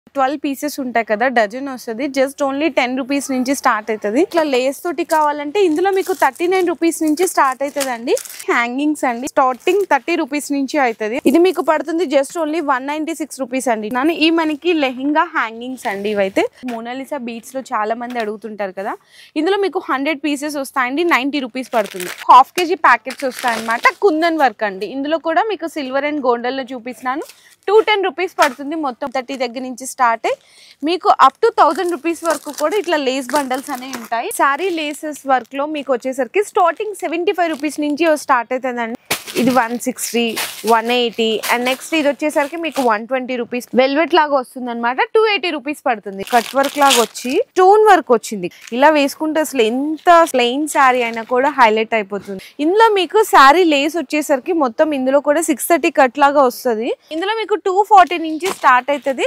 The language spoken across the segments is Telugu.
12 పీసెస్ ఉంటాయి కదా, డజన్ వస్తుంది. జస్ట్ ఓన్లీ 10 రూపీస్ నుంచి స్టార్ట్ అవుతుంది. ఇట్లా లేస్ తోటి కావాలంటే ఇందులో మీకు 39 రూపీస్ నుంచి స్టార్ట్ అవుతుందండి. హ్యాంగింగ్స్ అండి స్టార్టింగ్ 30 రూపీస్ నుంచి అవుతుంది. ఇది మీకు పడుతుంది జస్ట్ ఓన్లీ 196 రూపీస్ అండి. ఈ మనకి లెహంగా హ్యాంగింగ్స్ అండి. ఇవైతే మోనాలిసా బీట్స్ లో చాలా మంది అడుగుతుంటారు కదా. ఇందులో మీకు 100 పీసెస్ వస్తాయండి. 90 రూపీస్ పడుతుంది. హాఫ్ కేజీ ప్యాకెట్స్ వస్తాయన్నమాట. కుందన్ వర్క్ అండి. ఇందులో కూడా మీకు సిల్వర్ అండ్ గోల్డెన్ లో చూపిస్తున్నాను. 210 రూపీస్ పడుతుంది. మొత్తం 30 దగ్గర నుంచి స్టార్ట్ అయ్యి మీకు అప్ టు 1000 రూపీస్ వరకు కూడా ఇట్లా లేస్ బండల్స్ అనేవి ఉంటాయి. సారీ లేసెస్ వర్క్ లో మీకు వచ్చేసరికి స్టార్టింగ్ 75 రూపీస్ నుంచి స్టార్ట్ అవుతుందండి. ఇది 160, 180 అండ్ నెక్స్ట్ ఇది వచ్చేసరికి మీకు 120 రూపీస్. వెల్వెట్ లాగా వస్తుంది అనమాట. 280 రూపీస్ పడుతుంది. కట్ వర్క్ లాగా వచ్చి స్టోన్ వర్క్ వచ్చింది. ఇలా వేసుకుంటే అసలు ఎంత ప్లెయిన్ శారీ అయినా కూడా హైలైట్ అయిపోతుంది. ఇందులో మీకు శారీ లేస్ వచ్చేసరికి మొత్తం ఇందులో కూడా 630 కట్ లాగా వస్తుంది. ఇందులో మీకు 240 నుంచి స్టార్ట్ అవుతుంది.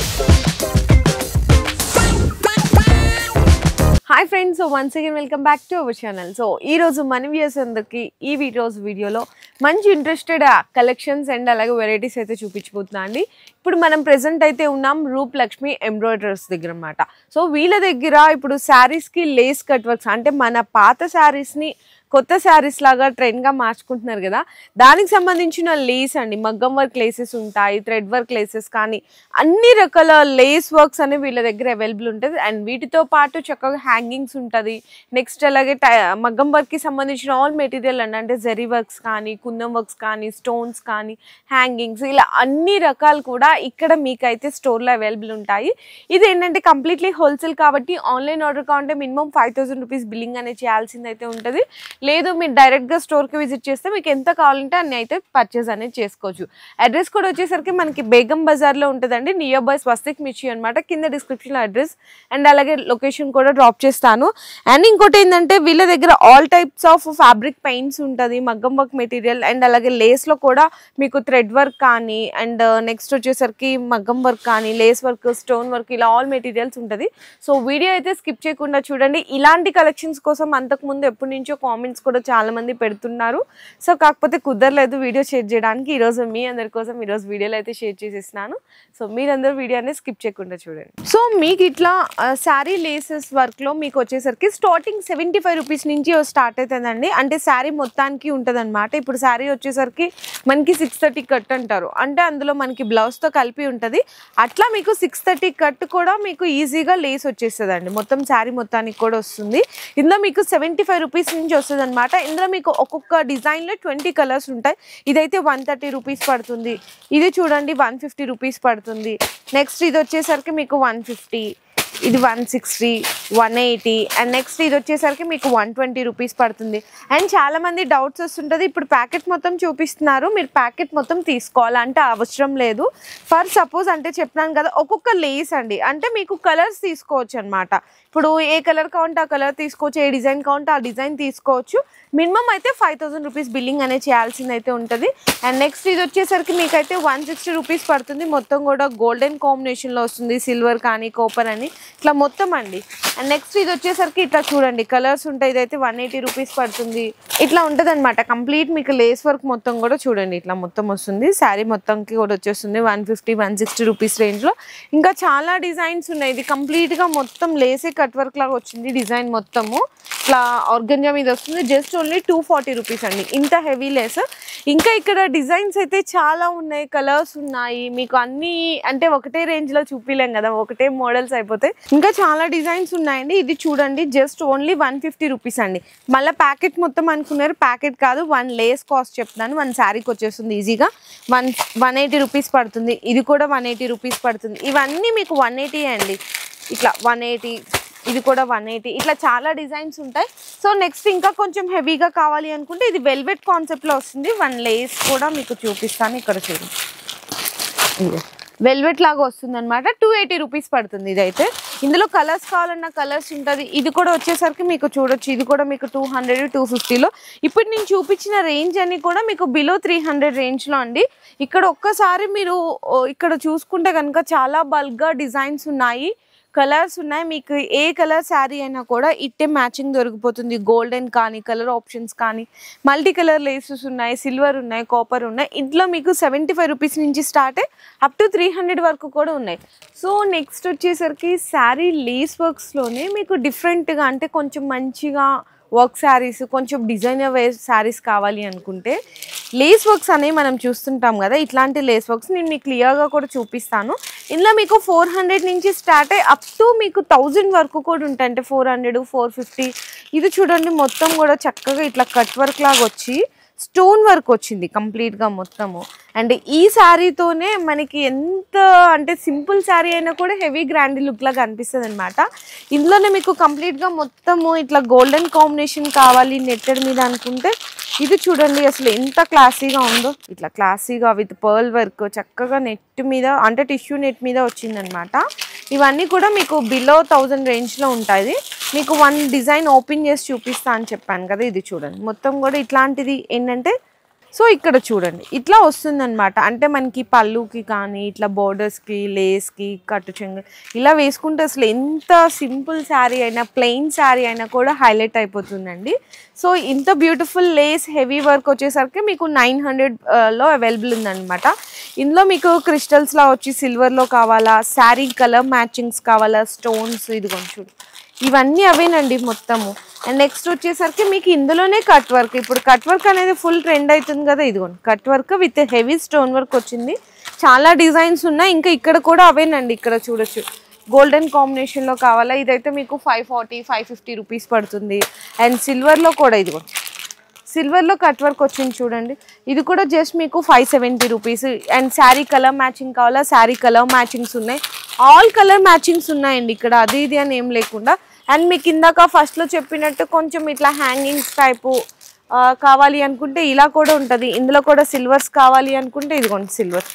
Hi friends, so once again welcome back to our channel. So ఈ రోజు మన వ్యూయర్స్ అందరికి ఈ వీడియోలో మంచి ఇంట్రెస్టెడ్ కలెక్షన్స్ అండ్ అలాగే వెరైటీస్ అయితే చూపించబోతున్నా అండి. ఇప్పుడు మనం ప్రెసెంట్ అయితే ఉన్నాం రూప్ లక్ష్మి ఎంబ్రాయిడర్స్ దగ్గర అన్నమాట. సో వీళ్ళ దగ్గర ఇప్పుడు శారీస్కి లేస్ కట్ వర్క్స్ అంటే మన పాత శారీస్ని కొత్త శారీస్ లాగా ట్రెండ్గా మార్చుకుంటున్నారు కదా, దానికి సంబంధించిన లేస్ అండి. మగ్గం వర్క్ లేసెస్ ఉంటాయి, థ్రెడ్ వర్క్ లేసెస్ కానీ అన్ని రకాల లేస్ వర్క్స్ అనేవి వీళ్ళ దగ్గర అవైలబుల్ ఉంటుంది. అండ్ వీటితో పాటు చక్కగా హ్యాంగింగ్స్ ఉంటుంది. నెక్స్ట్ అలాగే మగ్గం వర్క్కి సంబంధించిన ఆల్ మెటీరియల్ అండి. అంటే జరీ వర్క్స్ కానీ, కుందం వర్క్స్ కానీ, స్టోన్స్ కానీ, హ్యాంగింగ్స్ ఇలా అన్ని రకాలు కూడా ఇక్కడ మీకైతే స్టోర్లో అవైలబుల్ ఉంటాయి. ఇది ఏంటంటే కంప్లీట్లీ హోల్సేల్ కాబట్టి ఆన్లైన్ ఆర్డర్ కావాలంటే మినిమం 5000 రూపీస్ బిల్లింగ్ అనేది చేయాల్సింది అయితే ఉంటుంది. లేదు మీరు డైరెక్ట్గా స్టోర్కి విజిట్ చేస్తే మీకు ఎంత కావాలంటే అన్ని అయితే పర్చేస్ అనేది చేసుకోవచ్చు. అడ్రస్ కూడా వచ్చేసరికి మనకి బేగం బజార్లో ఉంటుందండి. నియర్ బై స్వస్తిక్ మిర్చి అనమాట. కింద డిస్క్రిప్షన్లో అడ్రస్ అండ్ అలాగే లొకేషన్ కూడా డ్రాప్ చేస్తాను. అండ్ ఇంకోటి ఏంటంటే వీళ్ళ దగ్గర all types of fabric paints ఉంటుంది, మగ్గం వర్క్ మెటీరియల్ అండ్ అలాగే లేస్లో కూడా మీకు థ్రెడ్ వర్క్ కానీ అండ్ నెక్స్ట్ వచ్చేసరికి మగ్గం వర్క్ కానీ, లేస్ వర్క్, స్టోన్ వర్క్ ఇలా ఆల్ మెటీరియల్స్ ఉంటుంది. సో వీడియో అయితే స్కిప్ చేయకుండా చూడండి. ఇలాంటి కలెక్షన్స్ కోసం అంతకుముందు ఎప్పటి నుంచో కామెంట్స్ కూడా చాలా మంది పెడుతున్నారు. సో కాకపోతే కుదరలేదు వీడియో షేర్ చేయడానికి. ఈరోజు మీ అందరి కోసం ఈరోజు వీడియోలో అయితే షేర్ చేసేస్తున్నాను. సో మీరందరూ వీడియో అనేది స్కిప్ చేయకుండా చూడండి. సో మీకు ఇట్లా శారీ లేసెస్ వర్క్లో మీకు వచ్చేసరికి స్టార్టింగ్ 75 రూపీస్ నుంచి స్టార్ట్ అవుతుందండి. అంటే శారీ మొత్తానికి ఉంటుంది అనమాట. ఇప్పుడు శారీ వచ్చేసరికి మనకి 630 కట్ అంటారు. అంటే అందులో మనకి బ్లౌజ్తో కలిపి ఉంటుంది. అట్లా మీకు 630 కట్ కూడా మీకు ఈజీగా లేస్ వచ్చేస్తుంది అండి. మొత్తం శారీ మొత్తానికి కూడా వస్తుంది. ఇందులో మీకు 75 రూపీస్ నుంచి వస్తుంది అనమాట. ఇందులో మీకు ఒక్కొక్క డిజైన్లో 20 కలర్స్ ఉంటాయి. ఇదైతే 130 రూపీస్ పడుతుంది. ఇది చూడండి 150 రూపీస్ పడుతుంది. నెక్స్ట్ ఇది వచ్చేసరికి మీకు 150, ఇది 160, 180 అండ్ నెక్స్ట్ ఇది వచ్చేసరికి మీకు 120 రూపీస్ పడుతుంది. అండ్ చాలా మంది డౌట్స్ వస్తుంటుంది, ఇప్పుడు ప్యాకెట్ మొత్తం చూపిస్తున్నారు, మీరు ప్యాకెట్ మొత్తం తీసుకోవాలంటే అవసరం లేదు. ఫర్ సపోజ్ అంటే చెప్పినాను కదా, ఒక్కొక్క లేస్ అండి. అంటే మీకు కలర్స్ తీసుకోవచ్చు అనమాట. ఇప్పుడు ఏ కలర్ కావాలంటే ఆ కలర్ తీసుకోవచ్చు, ఏ డిజైన్ కావాలంటే ఆ డిజైన్ తీసుకోవచ్చు. మినిమం అయితే 5000 రూపీస్ బిల్లింగ్ అనేది చేయాల్సింది అయితే ఉంటుంది. అండ్ నెక్స్ట్ ఇది వచ్చేసరికి మీకైతే 160 రూపీస్ పడుతుంది. మొత్తం కూడా గోల్డెన్ కాంబినేషన్లో వస్తుంది, సిల్వర్ కానీ కాపర్ అని ఇట్లా మొత్తం అండి. అండ్ నెక్స్ట్ ఇది వచ్చేసరికి ఇట్లా చూడండి కలర్స్ ఉంటాయి. ఇదైతే 180 రూపీస్ పడుతుంది. ఇట్లా ఉంటుంది అనమాట. కంప్లీట్ మీకు లేస్ వర్క్ మొత్తం కూడా చూడండి ఇట్లా మొత్తం వస్తుంది. శారీ మొత్తంకి కూడా వచ్చేస్తుంది 150, 160 రూపీస్ రేంజ్లో. ఇంకా చాలా డిజైన్స్ ఉన్నాయి. ఇది కంప్లీట్గా మొత్తం లేసే కట్ వర్క్ లాగా వచ్చింది డిజైన్ మొత్తము. ఇట్లా ఆర్గంజా మీద వస్తుంది. జస్ట్ ఓన్లీ 240 రూపీస్ అండి. ఇంత హెవీ లేస్. ఇంకా ఇక్కడ డిజైన్స్ అయితే చాలా ఉన్నాయి, కలర్స్ ఉన్నాయి. మీకు అన్ని అంటే ఒకటే రేంజ్లో చూపిలేం కదా, ఒకటే మోడల్స్ అయిపోతాయి. ఇంకా చాలా డిజైన్స్ ఉన్నాయండి. ఇది చూడండి జస్ట్ ఓన్లీ 150 రూపీస్ అండి. మళ్ళీ ప్యాకెట్ మొత్తం అనుకున్నారు, ప్యాకెట్ కాదు, 1 లేస్ కాస్ట్ చెప్తున్నాను. 1 శారీకి వచ్చేస్తుంది ఈజీగా 180 రూపీస్ పడుతుంది. ఇది కూడా 180 రూపీస్ పడుతుంది. ఇవన్నీ మీకు 180 అండి. ఇట్లా 180, ఇది కూడా 180. ఇట్లా చాలా డిజైన్స్ ఉంటాయి. సో నెక్స్ట్ ఇంకా కొంచెం హెవీగా కావాలి అనుకుంటే ఇది వెల్వెట్ కాన్సెప్ట్లో వస్తుంది. 1 లేస్ కూడా మీకు చూపిస్తాను. ఇక్కడ చూడండి ఇది వెల్వెట్ లాగా వస్తుంది అనమాట. 280 రూపీస్ పడుతుంది. ఇదైతే ఇందులో కలర్స్ కావాలన్న కలర్స్ ఉంటుంది. ఇది కూడా వచ్చేసరికి మీకు చూడొచ్చు, ఇది కూడా మీకు 200, 250లో. ఇప్పుడు నేను చూపించిన రేంజ్ అని కూడా మీకు బిలో 300 రేంజ్లో అండి. ఇక్కడ ఒక్కసారి మీరు ఇక్కడ చూసుకుంటే కనుక చాలా బల్క్గా డిజైన్స్ ఉన్నాయి. కలర్స్ ఉన్నాయి. మీకు ఏ కలర్ శారీ అయినా కూడా ఇట్టే మ్యాచింగ్ దొరికిపోతుంది. గోల్డెన్ కానీ కలర్ ఆప్షన్స్ కానీ మల్టీ కలర్ లేసెస్ ఉన్నాయి, సిల్వర్ ఉన్నాయి, కాపర్ ఉన్నాయి. ఇంట్లో మీకు 75 రూపీస్ నుంచి స్టార్ట్ అప్ టు 300 వరకు కూడా ఉన్నాయి. సో నెక్స్ట్ వచ్చేసరికి శారీ లేస్ వర్క్స్లోనే మీకు డిఫరెంట్గా అంటే కొంచెం మంచిగా వర్క్ శారీస్, కొంచెం డిజైనర్ వేర్ శారీస్ కావాలి అనుకుంటే లేస్ వర్క్స్ అనేవి మనం చూస్తుంటాం కదా. ఇట్లాంటి లేస్ వర్క్స్ నేను మీకు క్లియర్గా కూడా చూపిస్తాను. ఇందులో మీకు 400 నుంచి స్టార్ట్ అయ్యి అప్ టు మీకు 1000 వరకు కూడా ఉంటాయి. అంటే 400, 450. ఇది చూడండి మొత్తం కూడా చక్కగా ఇట్లా కట్ వర్క్ లాగా వచ్చి స్టోన్ వర్క్ వచ్చింది కంప్లీట్గా మొత్తము. అండ్ ఈ శారీతోనే మనకి ఎంత అంటే సింపుల్ శారీ అయినా కూడా హెవీ గ్రాండ్ లుక్ లాగా అనిపిస్తుంది అనమాట. ఇందులోనే మీకు కంప్లీట్గా మొత్తము ఇట్లా గోల్డెన్ కాంబినేషన్ కావాలి నెట్టెడ్ మీద అనుకుంటే ఇది చూడండి అసలు ఎంత క్లాసీగా ఉందో. ఇట్లా క్లాసీగా విత్ పర్ల్ వర్క్ చక్కగా నెట్ మీద అంటే టిష్యూ నెట్ మీద వచ్చిందనమాట. ఇవన్నీ కూడా మీకు బిలో 1000 రేంజ్లో ఉంటుంది. మీకు వన్ డిజైన్ ఓపెన్ చేసి చూపిస్తా అని చెప్పాను కదా. ఇది చూడండి మొత్తం కూడా ఇట్లాంటిది ఏంటంటే సో ఇక్కడ చూడండి ఇట్లా వస్తుందన్నమాట. అంటే మనకి పళ్ళుకి కానీ ఇట్లా బోర్డర్స్కి, లేస్కి, కట్టు చెంగు ఇలా వేసుకుంటే అసలు ఎంత సింపుల్ శారీ అయినా ప్లెయిన్ శారీ అయినా కూడా హైలైట్ అయిపోతుందండి. సో ఇంత బ్యూటిఫుల్ లేస్ హెవీ వర్క్ వచ్చేసరికి మీకు 900లో అవైలబుల్ ఉందన్నమాట. ఇందులో మీకు క్రిస్టల్స్లా వచ్చి సిల్వర్లో కావాలా, శారీ కలర్ మ్యాచింగ్స్ కావాలా, స్టోన్స్ ఇది కొంచెం ఇవన్నీ అవేనండి మొత్తము. అండ్ నెక్స్ట్ వచ్చేసరికి మీకు ఇందులోనే కట్ వర్క్. ఇప్పుడు కట్ వర్క్ అనేది ఫుల్ ట్రెండ్ అవుతుంది కదా. ఇదిగోండి cut work with heavy stone work వచ్చింది. చాలా డిజైన్స్ ఉన్నాయి. ఇంకా ఇక్కడ కూడా అవేనండి. ఇక్కడ చూడొచ్చు గోల్డెన్ కాంబినేషన్లో కావాలా, ఇదైతే మీకు 540, 550 రూపీస్ పడుతుంది. అండ్ సిల్వర్లో కూడా ఇదిగోండి సిల్వర్లో కట్ వర్క్ వచ్చింది చూడండి. ఇది కూడా జస్ట్ మీకు 570 rupees. And sari colour matching కావాలా, శారీ కలర్ మ్యాచింగ్స్ ఉన్నాయి. ఆల్ కలర్ మ్యాచింగ్స్ ఉన్నాయండి ఇక్కడ, అది ఇది అని ఏం లేకుండా. అండ్ మీకు ఇందాక ఫస్ట్లో చెప్పినట్టు కొంచెం ఇట్లా హ్యాంగింగ్స్ టైపు కావాలి అనుకుంటే ఇలా కూడా ఉంటుంది. ఇందులో కూడా సిల్వర్స్ కావాలి అనుకుంటే ఇదిగోండి సిల్వర్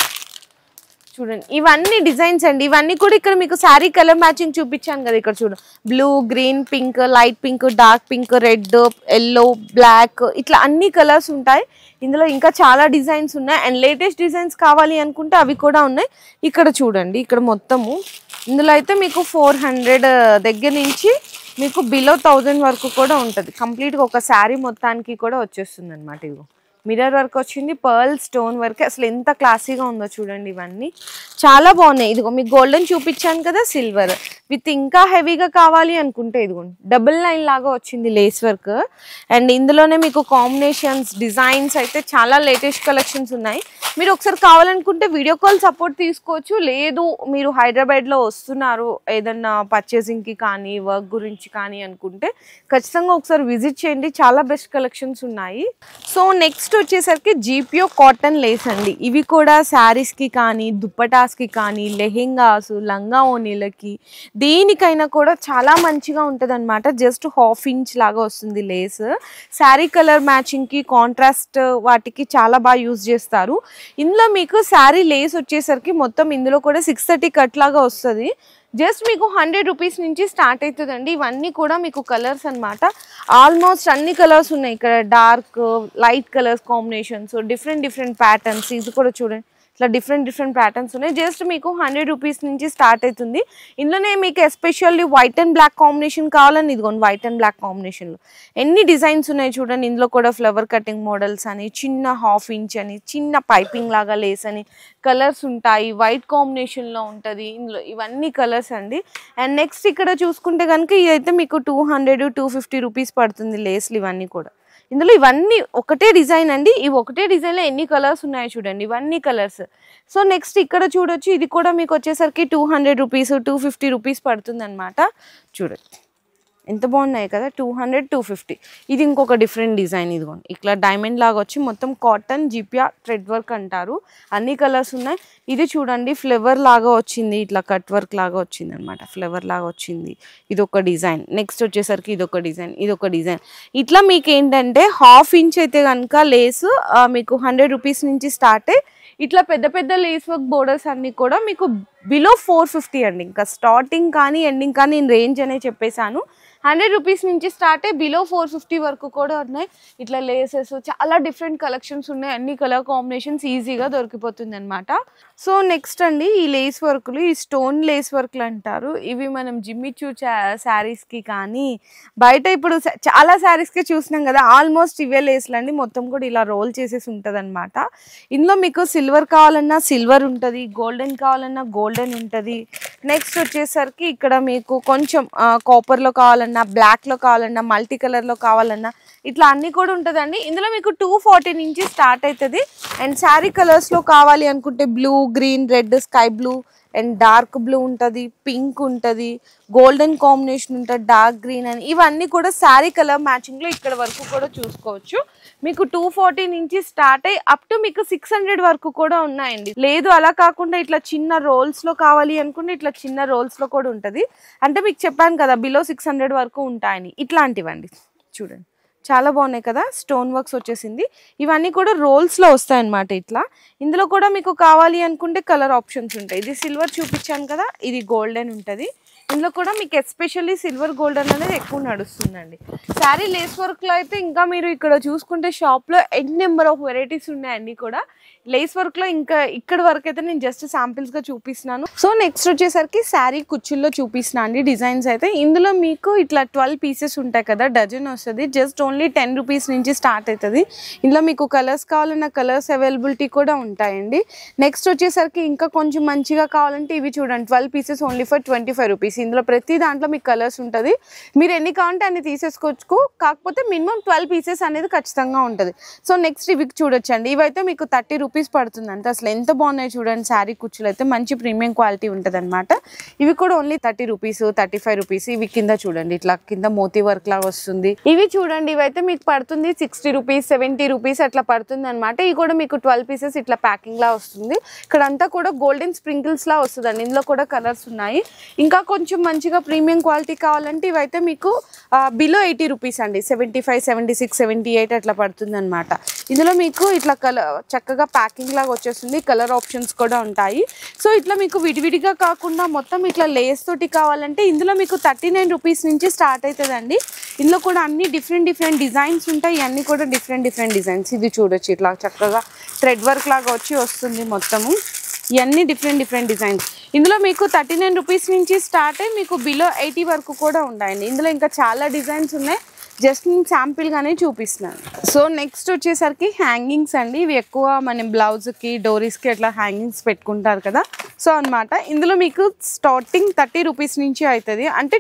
చూడండి. ఇవన్నీ డిజైన్స్ అండి. ఇవన్నీ కూడా ఇక్కడ మీకు శారీ కలర్ మ్యాచింగ్ చూపించాను కదా. ఇక్కడ చూడండి blue, green, pink, light pink, dark pink, red, yellow, black ఇట్లా అన్ని కలర్స్ ఉంటాయి. ఇందులో ఇంకా చాలా డిజైన్స్ ఉన్నాయి. అండ్ లేటెస్ట్ డిజైన్స్ కావాలి అనుకుంటే అవి కూడా ఉన్నాయి. ఇక్కడ చూడండి ఇక్కడ మొత్తము ఇందులో అయితే మీకు 400 దగ్గర నుంచి మీకు బిలో 1000 వరకు కూడా ఉంటుంది. కంప్లీట్గా ఒక శారీ మొత్తానికి కూడా వచ్చేస్తుంది అనమాట. ఇగో మిర్రర్ వర్క్ వచ్చింది, పర్ల్ స్టోన్ వర్క్ అసలు ఎంత క్లాసీగా ఉందో చూడండి. ఇవన్నీ చాలా బాగున్నాయి. ఇదిగో మీకు గోల్డెన్ చూపించాను కదా, సిల్వర్ విత్ ఇంకా హెవీగా కావాలి అనుకుంటే ఇదిగోండి డబుల్ లైన్ లాగా వచ్చింది లేస్ వర్క్. అండ్ ఇందులోనే మీకు కాంబినేషన్స్ డిజైన్స్ అయితే చాలా లేటెస్ట్ కలెక్షన్స్ ఉన్నాయి. మీరు ఒకసారి కావాలనుకుంటే వీడియో కాల్ సపోర్ట్ తీసుకోవచ్చు. లేదు మీరు హైదరాబాద్లో వస్తున్నారు ఏదన్నా పర్చేసింగ్కి కానీ వర్క్ గురించి కానీ అనుకుంటే ఖచ్చితంగా ఒకసారి విజిట్ చేయండి. చాలా బెస్ట్ కలెక్షన్స్ ఉన్నాయి. సో నెక్స్ట్ వచ్చేసరికి జీపీఓ కాటన్ లేస్ అండి. ఇవి కూడా శారీస్కి కానీ దుప్పటాస్కి కానీ లెహెంగాస్, లంగా ఓనీలకి దేనికైనా కూడా చాలా మంచిగా ఉంటుంది అనమాట. జస్ట్ 1/2 ఇంచ్ లాగా వస్తుంది లేస్. శారీ కలర్ మ్యాచింగ్కి కాంట్రాస్ట్ వాటికి చాలా బాగా యూజ్ చేస్తారు. ఇందులో మీకు శారీ లేస్ వచ్చేసరికి మొత్తం ఇందులో కూడా 630 కట్ లాగా వస్తుంది. జస్ట్ మీకు 100 రూపీస్ నుంచి స్టార్ట్ అవుతుందండి. ఇవన్నీ కూడా మీకు కలర్స్ అనమాట. ఆల్మోస్ట్ అన్ని కలర్స్ ఉన్నాయి ఇక్కడ. Dark, light colours combinations, different patterns. ఇది కూడా చూడండి ఇట్లా డిఫరెంట్ ప్యాటర్న్స్ ఉన్నాయి. జస్ట్ మీకు 100 రూపీస్ నుంచి స్టార్ట్ అవుతుంది. ఇందులోనే మీకు especially white and black combination కావాలని ఇదిగోండి వైట్ అండ్ బ్లాక్ కాంబినేషన్లో ఎన్ని డిజైన్స్ ఉన్నాయి చూడండి. ఇందులో కూడా ఫ్లవర్ కటింగ్ మోడల్స్ అని, చిన్న 1/2 ఇంచ్ అని, చిన్న పైపింగ్ లాగా లేస్ అని కలర్స్ ఉంటాయి. వైట్ కాంబినేషన్లో ఉంటుంది ఇందులో. ఇవన్నీ కలర్స్ అండి. అండ్ నెక్స్ట్ ఇక్కడ చూసుకుంటే కనుక ఇదైతే మీకు 200, 250 రూపీస్ పడుతుంది లేస్లు. ఇవన్నీ కూడా ఇందులో ఇవన్నీ ఒకటే డిజైన్ అండి. ఈ ఒకటే డిజైన్లో ఎన్ని కలర్స్ ఉన్నాయో చూడండి. ఇవన్నీ కలర్స్. సో నెక్స్ట్ ఇక్కడ చూడొచ్చు ఇది కూడా మీకు వచ్చేసరికి 200 రూపీస్, 250 రూపీస్ పడుతుంది అనమాట. చూడండి ఎంత బాగున్నాయి కదా. 200, 250. ఇది ఇంకొక డిఫరెంట్ డిజైన్. ఇదిగోండి ఇట్లా డైమండ్ లాగా వచ్చి మొత్తం కాటన్ జిపియా థ్రెడ్ వర్క్ అంటారు. అన్ని కలర్స్ ఉన్నాయి. ఇది చూడండి ఫ్లవర్ లాగా వచ్చింది, ఇట్లా కట్ వర్క్ లాగా వచ్చింది అనమాట. ఫ్లవర్ లాగా వచ్చింది. ఇది ఒక డిజైన్. నెక్స్ట్ వచ్చేసరికి ఇదొక డిజైన్, ఇదొక డిజైన్. ఇట్లా మీకు ఏంటంటే 1/2 ఇంచ్ అయితే కనుక లేసు మీకు 100 రూపీస్ నుంచి స్టార్ట్ అయ్యి ఇట్లా పెద్ద లేస్ వర్క్ బోర్డర్స్ అన్నీ కూడా మీకు బిలో 450 అండి. ఇంకా స్టార్టింగ్ కానీ ఎండింగ్ కానీ నేను రేంజ్ అనే చెప్పేశాను. 100 రూపీస్ నుంచి స్టార్ట్ అయ్యి బిలో 450 వరకు కూడా ఉన్నాయి. ఇట్లా లేసెస్ చాలా డిఫరెంట్ కలెక్షన్స్ ఉన్నాయి. అన్ని కలర్ కాంబినేషన్స్ ఈజీగా దొరికిపోతుంది అనమాట. సో నెక్స్ట్ అండి ఈ లేస్ వర్క్లు, ఈ స్టోన్ లేస్ వర్క్లు అంటారు. ఇవి మనం జిమ్మిచూ శారీస్కి కానీ బయట ఇప్పుడు చాలా శారీస్కి చూసినాం కదా, ఆల్మోస్ట్ ఇవే లేస్లు అండి. మొత్తం కూడా ఇలా రోల్ చేసేసి ఉంటుంది అనమాట. ఇందులో మీకు సిల్వర్ కావాలన్నా సిల్వర్ ఉంటుంది, గోల్డెన్ కావాలన్నా గోల్డెన్ ఉంటుంది. నెక్స్ట్ వచ్చేసరికి ఇక్కడ మీకు కొంచెం కాపర్లో కావాలన్నా, బ్లాక్లో కావాలన్నా, మల్టీ కలర్లో కావాలన్నా ఇట్లా అన్నీ కూడా ఉంటుందండి. ఇందులో మీకు 240 నుంచి స్టార్ట్ అవుతుంది. అండ్ శారీ కలర్స్లో కావాలి అనుకుంటే blue, green, red, sky blue and dark blue ఉంటుంది, పింక్ ఉంటుంది, గోల్డెన్ కాంబినేషన్ ఉంటుంది, డార్క్ గ్రీన్ అని ఇవన్నీ కూడా శారీ కలర్ మ్యాచింగ్లో ఇక్కడ వరకు కూడా చూసుకోవచ్చు. మీకు 240 నుంచి స్టార్ట్ అయ్యి అప్ టు మీకు 600 వరకు కూడా ఉన్నాయండి. లేదు అలా కాకుండా ఇట్లా చిన్న రోల్స్లో కావాలి అనుకుంటే ఇట్లా చిన్న రోల్స్లో కూడా ఉంటుంది. అంటే మీకు చెప్పాను కదా బిలో 600 వరకు ఉంటాయని. ఇట్లాంటివండి చూడండి, చాలా బాగున్నాయి కదా, స్టోన్ వర్క్స్ వచ్చేసింది. ఇవన్నీ కూడా రోల్స్లో వస్తాయన్నమాట ఇట్లా. ఇందులో కూడా మీకు కావాలి అనుకుంటే కలర్ ఆప్షన్స్ ఉంటాయి. ఇది సిల్వర్ చూపించాను కదా, ఇది గోల్డెన్ ఉంటుంది. ఇందులో కూడా మీకు ఎస్పెషల్లీ సిల్వర్ గోల్డెన్ అనేది ఎక్కువ నడుస్తుందండి. శారీ లేస్ వర్క్లో అయితే ఇంకా మీరు ఇక్కడ చూసుకుంటే షాప్లో ఎన్ నెంబర్ ఆఫ్ వెరైటీస్ ఉన్నాయండి కూడా. లేస్ వర్క్లో ఇంకా ఇక్కడ వరకు అయితే నేను జస్ట్ శాంపిల్స్గా చూపిస్తున్నాను. సో నెక్స్ట్ వచ్చేసరికి శారీ కుచ్చుల్లో చూపిస్తున్నాను అండి డిజైన్స్ అయితే. ఇందులో మీకు ఇట్లా 12 పీసెస్ ఉంటాయి కదా, డజన్ వస్తుంది. జస్ట్ ఓన్లీ 10 రూపీస్ నుంచి స్టార్ట్ అవుతుంది. ఇందులో మీకు కలర్స్ కావాలన్నా కలర్స్ అవైలబిలిటీ కూడా ఉంటాయండి. నెక్స్ట్ వచ్చేసరికి ఇంకా కొంచెం మంచిగా కావాలంటే ఇవి చూడండి, 12 పీసెస్ ఓన్లీ ఫర్ 25 రూపీస్. ఇందులో ప్రతి దాంట్లో మీకు కలర్స్ ఉంటుంది. మీరు ఎన్ని కావాలంటే అన్ని తీసేసుకోవచ్చు. కాకపోతే మినిమం 12 పీసెస్ అనేది ఖచ్చితంగా ఉంటుంది. సో నెక్స్ట్ ఇవి చూడొచ్చండి. ఇవైతే మీకు 30 రూపీస్ పడుతుంది అంతే. అసలు ఎంత బాగున్నాయి చూడండి. శారీ కుచ్చులు అయితే మంచి ప్రీమియం క్వాలిటీ ఉంటుంది అనమాట. ఇవి కూడా ఓన్లీ 30 రూపీస్, 35 రూపీస్. ఇవి కింద చూడండి, ఇట్లా కింద మోతీ వర్క్ లాగా వస్తుంది. ఇవి చూడండి, ఇవైతే మీకు పడుతుంది 60 రూపీస్, 70 రూపీస్ అట్లా పడుతుంది అనమాట. ఇవి కూడా మీకు 12 పీసెస్ ఇట్లా ప్యాకింగ్ లా వస్తుంది. ఇక్కడ అంతా కూడా గోల్డెన్ స్ప్రింకిల్స్ లా వస్తుందండి. ఇందులో కూడా కలర్స్ ఉన్నాయి. ఇంకా కొంచెం మంచిగా ప్రీమియం క్వాలిటీ కావాలంటే ఇవైతే మీకు బిలో 80 రూపీస్ అండి, 75, 76, 78 అట్లా పడుతుంది అనమాట. ఇందులో మీకు ఇట్లా చక్కగా ప్యాకింగ్ లాగా వచ్చేస్తుంది. కలర్ ఆప్షన్స్ కూడా ఉంటాయి. సో ఇట్లా మీకు విడివిడిగా కాకుండా మొత్తం ఇట్లా లేస్ తోటి కావాలంటే ఇందులో మీకు 39 రూపీస్ నుంచి స్టార్ట్ అవుతుందండి. ఇందులో కూడా అన్ని డిఫరెంట్ డిజైన్స్ ఉంటాయి. ఇవన్నీ కూడా డిఫరెంట్ డిజైన్స్. ఇది చూడొచ్చు, ఇట్లా చక్కగా థ్రెడ్ వర్క్ లాగా వస్తుంది మొత్తము. ఇవన్నీ డిఫరెంట్ డిజైన్స్. ఇందులో మీకు 39 రూపీస్ నుంచి స్టార్ట్ అయ్యి మీకు బిలో 80 వరకు కూడా ఉంటాయండి. ఇందులో ఇంకా చాలా డిజైన్స్ ఉన్నాయి. జస్ట్ నేను శాంపిల్గానే చూపిస్తున్నాను. సో నెక్స్ట్ వచ్చేసరికి హ్యాంగింగ్స్ అండి. ఇవి ఎక్కువ మనం బ్లౌజ్కి, డోరీస్కి అట్లా హ్యాంగింగ్స్ పెట్టుకుంటారు కదా. సో అనమాట ఇందులో మీకు స్టార్టింగ్ 30 రూపీస్ నుంచి అవుతుంది. అంటే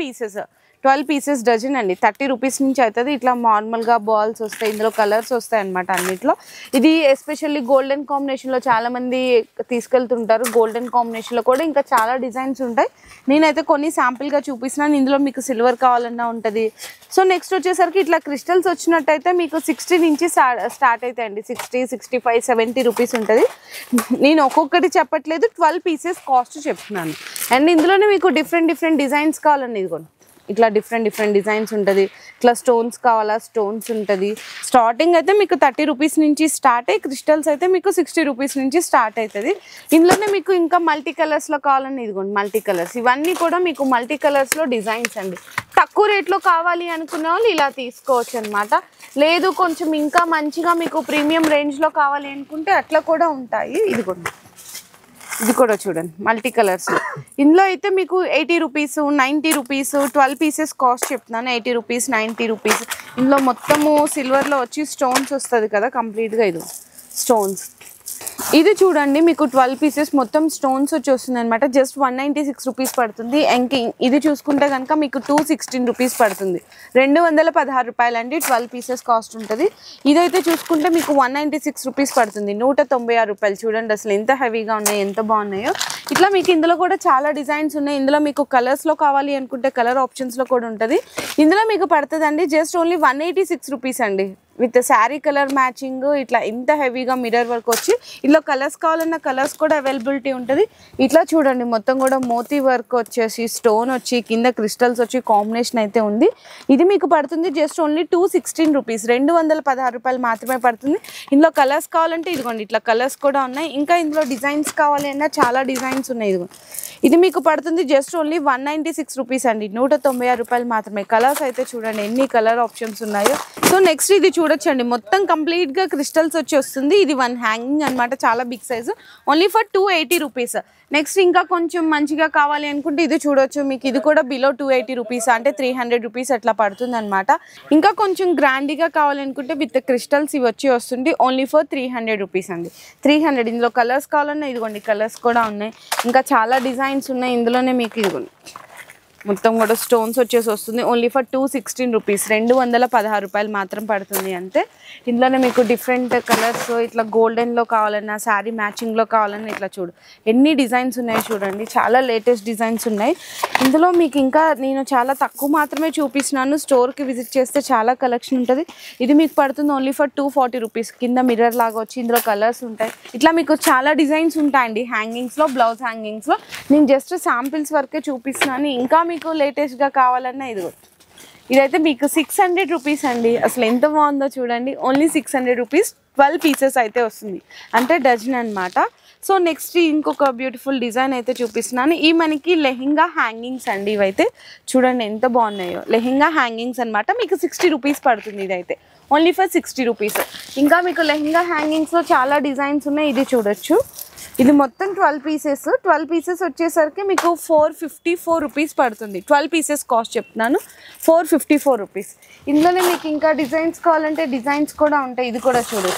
12 పీసెస్ డజన్ అండి. 30 రూపీస్ నుంచి అవుతుంది. ఇట్లా నార్మల్గా బాల్స్ వస్తాయి. ఇందులో కలర్స్ వస్తాయి అనమాట అన్నిట్లో. ఇది ఎస్పెషల్లీ గోల్డెన్ కాంబినేషన్లో చాలామంది తీసుకెళ్తుంటారు. గోల్డెన్ కాంబినేషన్లో కూడా ఇంకా చాలా డిజైన్స్ ఉంటాయి. నేనైతే కొన్ని శాంపిల్గా చూపిస్తున్నాను. ఇందులో మీకు సిల్వర్ కావాలన్నా ఉంటుంది. సో నెక్స్ట్ వచ్చేసరికి ఇట్లా క్రిస్టల్స్ వచ్చినట్టయితే మీకు 60 నుంచి స్టార్ట్ అవుతాయండి. 60, 65, 70 రూపీస్ ఉంటుంది. నేను ఒక్కొక్కటి చెప్పట్లేదు, 12 పీసెస్ కాస్ట్ చెప్తున్నాను. అండ్ ఇందులోనే మీకు డిఫరెంట్ డిజైన్స్ కావాలండి. ఇదిగోండి, ఇట్లా డిఫరెంట్ డిజైన్స్ ఉంటుంది. ఇట్లా స్టోన్స్ కావాలా, స్టోన్స్ ఉంటుంది. స్టార్టింగ్ అయితే మీకు 30 రూపీస్ నుంచి స్టార్ట్ అయ్యి క్రిస్టల్స్ అయితే మీకు 60 రూపీస్ నుంచి స్టార్ట్ అవుతుంది. ఇందులోనే మీకు ఇంకా మల్టీ కలర్స్లో కావాలని ఇదిగోండి మల్టీ కలర్స్. ఇవన్నీ కూడా మీకు మల్టీ కలర్స్లో డిజైన్స్ అండి. తక్కువ రేట్లో కావాలి అనుకునే వాళ్ళు ఇలా తీసుకోవచ్చు అనమాట. లేదు కొంచెం ఇంకా మంచిగా మీకు ప్రీమియం రేంజ్లో కావాలి అనుకుంటే అట్లా కూడా ఉంటాయి. ఇదిగోండి, ఇది కూడా చూడండి మల్టీ కలర్స్. ఇందులో అయితే మీకు 80 రూపీస్, 90 రూపీస్, 12 పీసెస్ కాస్ట్ చెప్తున్నాను. 80 రూపీస్, 90 రూపీస్. ఇందులో మొత్తము సిల్వర్లో వచ్చి స్టోన్స్ వస్తుంది కదా కంప్లీట్గా. ఇది స్టోన్స్. ఇది చూడండి మీకు 12 పీసెస్ మొత్తం స్టోన్స్ వచ్చి వస్తుంది అనమాట. జస్ట్ 196 రూపీస్ పడుతుంది. ఇది చూసుకుంటే కనుక మీకు 216 రూపీస్ పడుతుంది. 216 రూపాయలు అండి 12 పీసెస్ కాస్ట్ ఉంటుంది. ఇదైతే చూసుకుంటే మీకు 196 రూపీస్ పడుతుంది. 196 రూపాయలు. చూడండి అసలు ఎంత హెవీగా ఉన్నాయి, ఎంత బాగున్నాయో. ఇట్లా మీకు ఇందులో కూడా చాలా డిజైన్స్ ఉన్నాయి. ఇందులో మీకు కలర్స్లో కావాలి అనుకుంటే కలర్ ఆప్షన్స్లో కూడా ఉంటుంది. ఇందులో మీకు పడుతుందండి జస్ట్ ఓన్లీ 186 రూపీస్ అండి. విత్ శారీ కలర్ మ్యాచింగ్ ఇట్లా ఇంత హెవీగా మిర్రర్ వర్క్ వచ్చి ఇందులో కలర్స్ కావాలన్న కలర్స్ కూడా అవైలబిలిటీ ఉంటుంది. ఇట్లా చూడండి మొత్తం కూడా మోతీ వర్క్ వచ్చేసి స్టోన్ వచ్చి కింద క్రిస్టల్స్ వచ్చి కాంబినేషన్ అయితే ఉంది. ఇది మీకు పడుతుంది జస్ట్ ఓన్లీ 216 రూపీస్, 216 రూపాయలు మాత్రమే పడుతుంది. ఇందులో కలర్స్ కావాలంటే ఇదిగోండి ఇట్లా కలర్స్ కూడా ఉన్నాయి. ఇంకా ఇందులో డిజైన్స్ కావాలి అన్నా చాలా డిజైన్స్ ఉన్నాయి. ఇదిగోండి ఇది మీకు పడుతుంది జస్ట్ ఓన్లీ 196 రూపీస్ అండి, 196 రూపాయలు మాత్రమే. కలర్స్ అయితే చూడండి ఎన్ని కలర్ ఆప్షన్స్ ఉన్నాయో. సో నెక్స్ట్ ఇది చూడొచ్చండి మొత్తం కంప్లీట్గా క్రిస్టల్స్ వచ్చి వస్తుంది. ఇది 1 హ్యాంగింగ్ అనమాట, చాలా big size, only for 280 rupees. Next ఇంకా కొంచెం మంచిగా కావాలి అనుకుంటే ఇది చూడొచ్చు, మీకు ఇది కూడా బిలో 280 రూపీస్ అంటే 300 రూపీస్ అట్లా పడుతుంది అనమాట. ఇంకా కొంచెం గ్రాండ్గా కావాలనుకుంటే విత్ క్రిస్టల్స్ ఇవి వచ్చి వస్తుంది ఓన్లీ ఫర్ 300 రూపీస్ అండి, 300. ఇందులో కలర్స్ కావాలన్నా ఇదిగోండి కలర్స్ కూడా ఉన్నాయి, ఇంకా చాలా డిజైన్స్ ఉన్నాయి. ఇందులోనే మీకు ఇదిగోండి మొత్తం కూడా స్టోన్స్ వచ్చేసి వస్తుంది ఓన్లీ ఫర్ 216 రూపీస్, 216 రూపాయలు మాత్రం పడుతుంది అంతే. ఇందులోనే మీకు డిఫరెంట్ కలర్స్ ఇట్లా గోల్డెన్లో కావాలన్నా శారీ మ్యాచింగ్లో కావాలన్నా ఇట్లా చూడు ఎన్ని డిజైన్స్ ఉన్నాయి చూడండి, చాలా లేటెస్ట్ డిజైన్స్ ఉన్నాయి. ఇందులో మీకు ఇంకా నేను చాలా తక్కువ మాత్రమే చూపిస్తున్నాను, స్టోర్కి విజిట్ చేస్తే చాలా కలెక్షన్ ఉంటుంది. ఇది మీకు పడుతుంది ఓన్లీ ఫర్ 240 రూపీస్, కింద మిర్రర్ లాగా వచ్చి ఇందులో కలర్స్ ఉంటాయి. ఇట్లా మీకు చాలా డిజైన్స్ ఉంటాయండి హ్యాంగింగ్స్లో, బ్లౌజ్ హ్యాంగింగ్స్లో. నేను జస్ట్ శాంపిల్స్ వరకే చూపిస్తున్నాను. ఇంకా మీకు లేటెస్ట్గా కావాలన్నా ఇదైతే మీకు 600 రూపీస్ అండి, అసలు ఎంత బాగుందో చూడండి, ఓన్లీ 600 రూపీస్, 12 పీసెస్ అయితే వస్తుంది అంటే డజన్ అనమాట. సో నెక్స్ట్ ఇంకొక బ్యూటిఫుల్ డిజైన్ అయితే చూపిస్తున్నాను. ఈ మనకి లెహెంగా హ్యాంగింగ్స్ అండి, ఇవైతే చూడండి ఎంత బాగున్నాయో, లెహెంగా హ్యాంగింగ్స్ అనమాట. మీకు 60 రూపీస్ పడుతుంది, ఇదైతే ఓన్లీ ఫర్ 60 రూపీస్. ఇంకా మీకు లెహెంగా హ్యాంగింగ్స్లో చాలా డిజైన్స్ ఉన్నాయి, ఇది చూడొచ్చు. ఇది మొత్తం 12 పీసెస్, 12 పీసెస్ వచ్చేసరికి మీకు 454 రూపీస్ పడుతుంది. 12 పీసెస్ కాస్ట్ చెప్తున్నాను, 454 రూపీస్. ఇందులోనే మీకు ఇంకా డిజైన్స్ కావాలంటే డిజైన్స్ కూడా ఉంటాయి. ఇది కూడా చూడొచ్చు,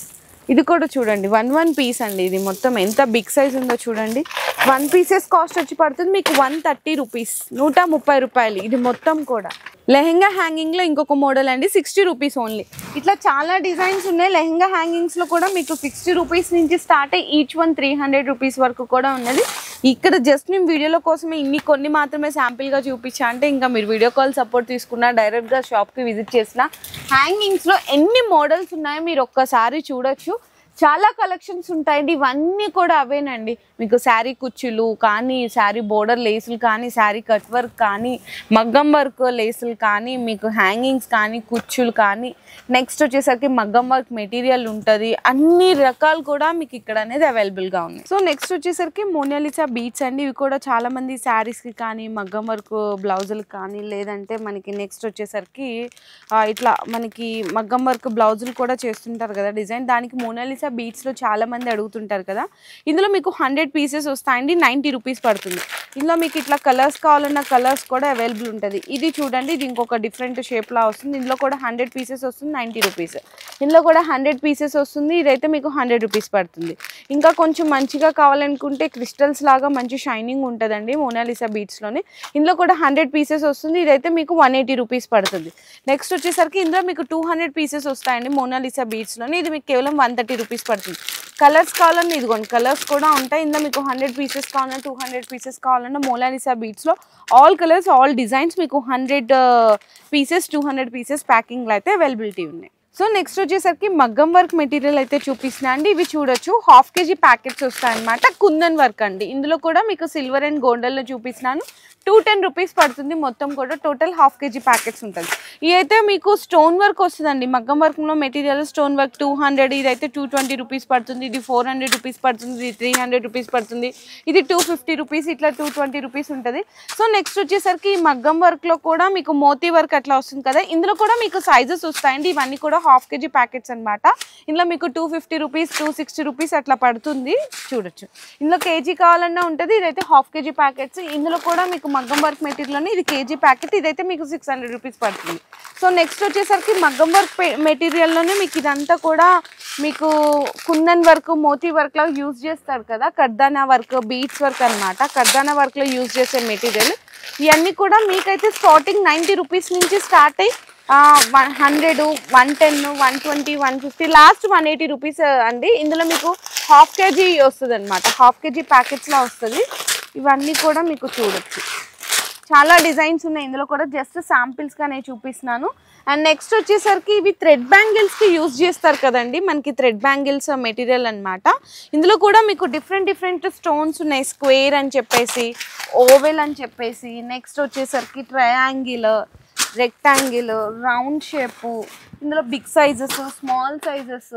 ఇది కూడా చూడండి 1 పీస్ అండి. ఇది మొత్తం ఎంత బిగ్ సైజ్ ఉందో చూడండి. 1 పీసెస్ కాస్ట్ వచ్చి పడుతుంది మీకు 130 రూపీస్, 130 రూపాయలు. ఇది మొత్తం కూడా లెహెంగా హ్యాంగింగ్లో ఇంకొక మోడల్ అండి, 60 రూపీస్ ఓన్లీ. ఇట్లా చాలా డిజైన్స్ ఉన్నాయి. లెహెంగా హ్యాంగింగ్స్లో కూడా మీకు 60 రూపీస్ నుంచి స్టార్ట్ అయ్యి ఈచ్ వన్ 300 రూపీస్ వరకు కూడా ఉన్నది. ఇక్కడ జస్ట్ నేను వీడియోలో కోసమే కొన్ని మాత్రమే శాంపిల్గా చూపించా అంటే ఇంకా మీరు వీడియో కాల్ సపోర్ట్ తీసుకున్నా డైరెక్ట్గా షాప్కి విజిట్ చేసిన హ్యాంగింగ్స్లో ఎన్ని మోడల్స్ ఉన్నాయో మీరు ఒక్కసారి చూడొచ్చు. చాలా కలెక్షన్స్ ఉంటాయండి, ఇవన్నీ కూడా అవేనండి. మీకు శారీ కుచ్చులు కానీ, శారీ బోర్డర్ లేసులు కానీ, శారీ కట్ వర్క్ కానీ, మగ్గం వర్క్ లేసులు కానీ, మీకు హ్యాంగింగ్స్ కానీ, కుచ్చులు కానీ, నెక్స్ట్ వచ్చేసరికి మగ్గం వర్క్ మెటీరియల్ ఉంటుంది. అన్ని రకాలు కూడా మీకు ఇక్కడ అనేది అవైలబుల్గా ఉన్నాయి. సో నెక్స్ట్ వచ్చేసరికి మోనాలిసా బీట్స్ అండి. ఇవి కూడా చాలా మంది శారీస్కి కానీ, మగ్గం వర్క్ బ్లౌజులకు కానీ, లేదంటే మనకి నెక్స్ట్ వచ్చేసరికి ఇట్లా మనకి మగ్గం వర్క్ బ్లౌజులు కూడా చేస్తుంటారు కదా డిజైన్, దానికి మోనాలిసా బీట్స్లో చాలా మంది అడుగుతుంటారు కదా. ఇందులో మీకు 100 పీసెస్ వస్తాయండి, 90 రూపీస్ పడుతుంది. ఇందులో మీకు ఇట్లా కలర్స్ కావాలన్న కలర్స్ కూడా అవైలబుల్ ఉంటుంది. ఇది చూడండి, ఇది ఇంకొక డిఫరెంట్ షేప్లా వస్తుంది. ఇందులో కూడా 100 పీసెస్ వస్తుంది, 90 రూపీస్. ఇందులో కూడా 100 పీసెస్ వస్తుంది, ఇదైతే మీకు 100 రూపీస్ పడుతుంది. ఇంకా కొంచెం మంచిగా కావాలనుకుంటే క్రిస్టల్స్ లాగా మంచి షైనింగ్ ఉంటుందండి మోనాలిసా బీట్స్లోనే. ఇందులో కూడా 100 పీసెస్ వస్తుంది, ఇదైతే మీకు 180 రూపీస్ పడుతుంది. నెక్స్ట్ వచ్చేసరికి ఇందులో మీకు 200 పీసెస్ వస్తాయండి మోనాలిసా బీట్స్లోనే, ఇది మీకు కేవలం 130 రూపీస్ పడుతుంది. కలర్స్ కావాలన్నా ఇదిగోండి కలర్స్ కూడా ఉంటాయి. ఇందులో మీకు 100 పీసెస్ కావాలన్నా, 200 పీసెస్ కావాలన్నా మోనాలిసా బీట్స్లో ఆల్ కలర్స్ ఆల్ డిజైన్స్ మీకు 100 పీసెస్ 200 పీసెస్ ప్యాకింగ్లో అయితే అవైలబిలిటీ ఉన్నాయి. సో నెక్స్ట్ వచ్చేసరికి మగ్గం వర్క్ మెటీరియల్ అయితే చూపిస్తున్నా అండి. ఇవి చూడొచ్చు, 1/2 kg ప్యాకెట్స్ వస్తాయన్నమాట, కుందన్ వర్క్ అండి. ఇందులో కూడా మీకు సిల్వర్ అండ్ గోల్డెన్లో చూపిస్తున్నాను. 210 రూపీస్ పడుతుంది. మొత్తం కూడా టోటల్ 1/2 kg ప్యాకెట్స్ ఉంటుంది. ఇదైతే మీకు స్టోన్ వర్క్ వస్తుందండి, మగ్గం వర్క్లో మెటీరియల్ స్టోన్ వర్క్ 200, ఇదైతే 220 రూపీస్ పడుతుంది. ఇది 400 రూపీస్ పడుతుంది, ఇది 300 రూపీస్ పడుతుంది, ఇది 250 రూపీస్, ఇట్లా 220 రూపీస్ ఉంటుంది. సో నెక్స్ట్ వచ్చేసరికి ఈ మగ్గం వర్క్లో కూడా మీకు మోతీ వర్క్ అట్లా వస్తుంది కదా, ఇందులో కూడా మీకు సైజెస్ వస్తాయండి. ఇవన్నీ కూడా 1/2 kg ప్యాకెట్స్ అనమాట. ఇందులో మీకు 250 రూపీస్ 260 రూపీస్ అట్లా పడుతుంది, చూడొచ్చు. ఇందులో కేజీ కావాలన్నా ఉంటుంది, ఇదైతే 1/2 kg ప్యాకెట్స్. ఇందులో కూడా మీకు మగ్గం వర్క్ మెటీరియల్ ఇది కేజీ ప్యాకెట్, ఇదైతే మీకు 600 రూపీస్ పడుతుంది. సో నెక్స్ట్ వచ్చేసరికి మగ్గం వర్క్ మెటీరియల్లోనే మీకు ఇదంతా కూడా మీకు కుందన్ వర్క్ మోతీ వర్క్ లాగా యూజ్ చేస్తారు కదా, కర్దానా వర్క్ బీట్స్ వర్క్ అనమాట. కర్దానా వర్క్లో యూజ్ చేసే మెటీరియల్ ఇవన్నీ కూడా మీకైతే స్టార్టింగ్ 90 రూపీస్ నుంచి స్టార్ట్ అయ్యి 100, 110, 120, 150, లాస్ట్ 180 రూపీస్ అండి. ఇందులో మీకు 1/2 kg వస్తుంది అనమాట, 1/2 kg ప్యాకెట్స్లో వస్తుంది. ఇవన్నీ కూడా మీకు చూడొచ్చు, చాలా డిజైన్స్ ఉన్నాయి ఇందులో కూడా, జస్ట్ శాంపిల్స్ గా నేను చూపిస్తున్నాను. అండ్ నెక్స్ట్ వచ్చేసరికి ఇవి థ్రెడ్ బ్యాంగిల్స్ కి యూజ్ చేస్తారు కదండి, మనకి థ్రెడ్ బ్యాంగిల్స్ మెటీరియల్ అన్నమాట. ఇందులో కూడా మీకు డిఫరెంట్ స్టోన్స్ ఉన్నాయి, స్క్వేర్ అని చెప్పేసి, ఓవెల్ అని చెప్పేసి, నెక్స్ట్ వచ్చేసరికి ట్రయాంగిల్, రెక్టాంగిల్, రౌండ్ షేపు, ఇందులో బిగ్ సైజెస్, స్మాల్ సైజెస్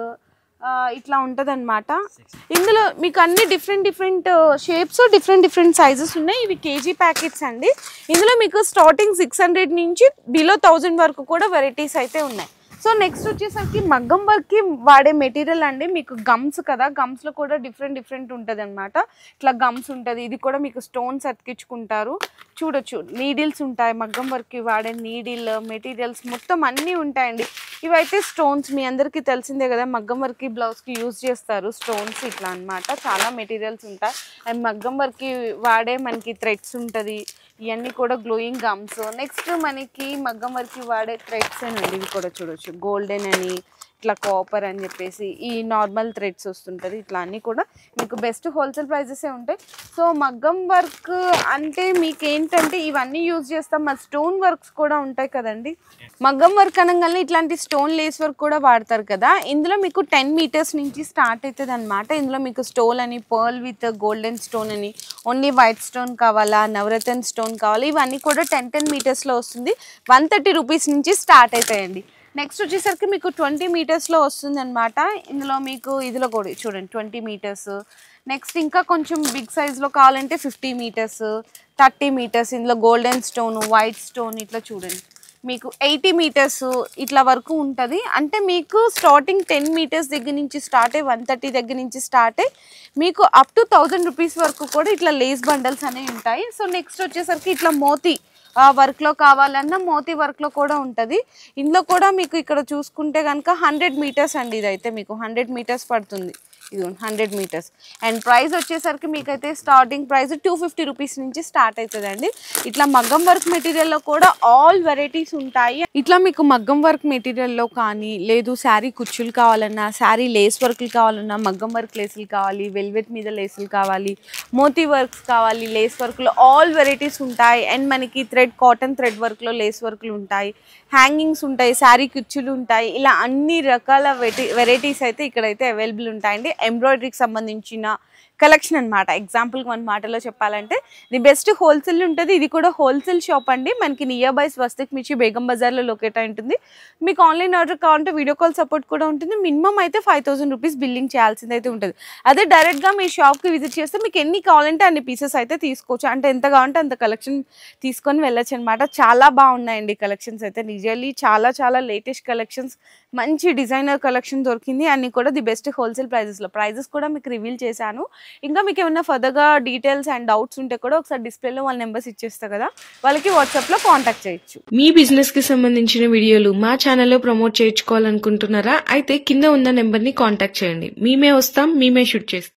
ఇట్లా ఉంటుంది అనమాట. ఇందులో మీకు అన్ని డిఫరెంట్ షేప్స్, డిఫరెంట్ సైజెస్ ఉన్నాయి. ఇవి కేజీ ప్యాకెట్స్ అండి. ఇందులో మీకు స్టార్టింగ్ 600 నుంచి బిలో 1000 వరకు కూడా వెరైటీస్ అయితే ఉన్నాయి. సో నెక్స్ట్ వచ్చేసరికి మగ్గం వర్క్కి వాడే మెటీరియల్ అండి. మీకు గమ్స్ కదా, గమ్స్లో కూడా డిఫరెంట్ ఉంటుంది అనమాట. ఇట్లా గమ్స్ ఉంటుంది, ఇది కూడా మీకు స్టోన్స్ అతికించుకుంటారు. చూడొచ్చు, నీడిల్స్ ఉంటాయి, మగ్గం వర్క్కి వాడే నీడిల్ మెటీరియల్స్ మొత్తం అన్నీ ఉంటాయండి. ఇవైతే స్టోన్స్ మీ అందరికీ తెలిసిందే కదా, మగ్గం వర్క్కి బ్లౌజ్కి యూజ్ చేస్తారు స్టోన్స్ ఇట్లా అనమాట. చాలా మెటీరియల్స్ ఉంటాయి. అండ్ మగ్గం వర్క్కి వాడే మనకి థ్రెడ్స్ ఉంటుంది, ఇవన్నీ కూడా గ్లోయింగ్ గమ్స్. నెక్స్ట్ మనకి మగ్గం వర్క్కి వాడే థ్రెడ్స్ అండి, ఇవి కూడా చూడొచ్చు, గోల్డెన్ అని, ఇట్లా కాపర్ అని చెప్పేసి, ఈ నార్మల్ థ్రెడ్స్ వస్తుంటుంది. ఇట్లా అన్నీ కూడా మీకు బెస్ట్ హోల్సేల్ ప్రైజెసే ఉంటాయి. సో మగ్గం వర్క్ అంటే మీకు ఏంటంటే ఇవన్నీ యూజ్ చేస్తాం, మరి స్టోన్ వర్క్స్ కూడా ఉంటాయి కదండి. మగ్గం వర్క్ అనగానే ఇట్లాంటి స్టోన్ లేస్ వర్క్ కూడా వాడతారు కదా. ఇందులో మీకు 10 మీటర్స్ నుంచి స్టార్ట్ అవుతుంది అనమాట. ఇందులో మీకు స్టోన్ అని, పర్ల్ విత్ గోల్డెన్ స్టోన్ అని, ఓన్లీ వైట్ స్టోన్ కావాలా, నవరత్న స్టోన్ కావాలా, ఇవన్నీ కూడా 10 మీటర్స్లో వస్తుంది. 130 రూపీస్ నుంచి స్టార్ట్ అవుతాయండి. నెక్స్ట్ వచ్చేసరికి మీకు 20 మీటర్స్లో వస్తుంది అనమాట. ఇందులో మీకు ఇదిలో కూడా చూడండి 20 మీటర్స్. నెక్స్ట్ ఇంకా కొంచెం బిగ్ సైజ్లో కావాలంటే 50 మీటర్స్, 30 మీటర్స్. ఇందులో గోల్డెన్ స్టోన్, వైట్ స్టోన్, ఇట్లా చూడండి మీకు 80 మీటర్స్ ఇట్లా వరకు ఉంటుంది. అంటే మీకు స్టార్టింగ్ 10 మీటర్స్ దగ్గర నుంచి స్టార్ట్ అయ్యి 130 దగ్గర నుంచి స్టార్ట్ అయ్యి మీకు అప్ టు 1000 రూపీస్ వరకు కూడా ఇట్లా లేస్ బండల్స్ అనేవి ఉంటాయి. సో నెక్స్ట్ వచ్చేసరికి ఇట్లా మోతీ వర్క్లో కావాలన్నా మోతీ వర్క్లో కూడా ఉంటుంది. ఇందులో కూడా మీకు ఇక్కడ చూసుకుంటే కనుక 100 మీటర్స్ అండి. ఇదైతే మీకు 100 మీటర్స్ పడుతుంది. ఇది 100 మీటర్స్. అండ్ ప్రైస్ వచ్చేసరికి మీకైతే స్టార్టింగ్ ప్రైస్ 250 రూపీస్ నుంచి స్టార్ట్ అవుతుందండి. ఇట్లా మగ్గం వర్క్ మెటీరియల్లో కూడా ఆల్ వెరైటీస్ ఉంటాయి. ఇట్లా మీకు మగ్గం వర్క్ మెటీరియల్లో కానీ, లేదు శారీ కుచ్చులు కావాలన్నా, శారీ లేస్ వర్క్లు కావాలన్నా, మగ్గం వర్క్ లేసులు కావాలి, వెల్వెట్ మీద లేసులు కావాలి, మోతీ వర్క్స్ కావాలి, లేస్ వర్క్లో ఆల్ వెరైటీస్ ఉంటాయి. అండ్ మనకి కాటన్ థ్రెడ్ వర్క్లో లేస్ వర్క్లు ఉంటాయి, హ్యాంగింగ్స్ ఉంటాయి, శారీ కుచ్చులు ఉంటాయి. ఇలా అన్ని రకాల వెరైటీస్ అయితే ఇక్కడైతే అవైలబుల్ ఉంటాయండి. ఎంబ్రాయిడరీకి సంబంధించిన కలెక్షన్ అనమాట. ఎగ్జాంపుల్కి మన మాటలో చెప్పాలంటే ది బెస్ట్ హోల్సేల్ ఉంటుంది. ఇది కూడా హోల్సేల్ షాప్ అండి. మనకి నియర్ బై స్వస్తిక్ మిర్చి బేగం బజార్లో లొకేట్ అయి ఉంటుంది. మీకు ఆన్లైన్ ఆర్డర్ కావాలంటే వీడియో కాల్ సపోర్ట్ కూడా ఉంటుంది. మినిమం అయితే 5000 రూపీస్ బిల్లింగ్ చేయాల్సింది అయితే ఉంటుంది. అదే డైరెక్ట్గా మీ షాప్కి విజిట్ చేస్తే మీకు ఎన్ని కావాలంటే అన్ని పీసెస్ అయితే తీసుకోవచ్చు. అంటే ఎంత కావాలంటే అంత కలెక్షన్ తీసుకొని వెళ్ళొచ్చు అనమాట. చాలా బాగున్నాయండి కలెక్షన్స్ అయితే. రియల్లీ చాలా లేటెస్ట్ కలెక్షన్స్, మంచి డిజైనర్ కలెక్షన్ దొరికింది. అన్ని కూడా ది బెస్ట్ హోల్సేల్ ప్రైజెస్లో. ప్రైజెస్ కూడా మీకు రివీల్ చేశాను. ఇంకా మీకు ఏమైనా ఫర్దర్గా డీటెయిల్స్ అండ్ డౌట్స్ ఉంటే కూడా ఒకసారి డిస్ప్లేలో వాళ్ళ నెంబర్స్ ఇచ్చేస్తా కదా, వాళ్ళకి వాట్సాప్లో కాంటాక్ట్ చేయొచ్చు. మీ బిజినెస్కి సంబంధించిన వీడియోలు మా ఛానల్లో ప్రమోట్ చేయించుకోవాలనుకుంటున్నారా? అయితే కింద ఉన్న నెంబర్ని కాంటాక్ట్ చేయండి. మేమే వస్తాం, మేమే షూట్ చేస్తాం.